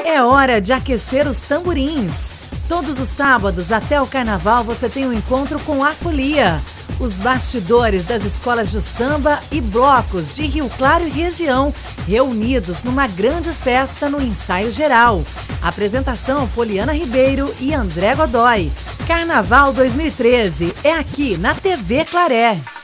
É hora de aquecer os tamborins. Todos os sábados até o carnaval você tem um encontro com a folia. Os bastidores das escolas de samba e blocos de Rio Claro e região, reunidos numa grande festa no ensaio geral. Apresentação Poliana Ribeiro e André Godoy. Carnaval 2013 é aqui na TV Claré.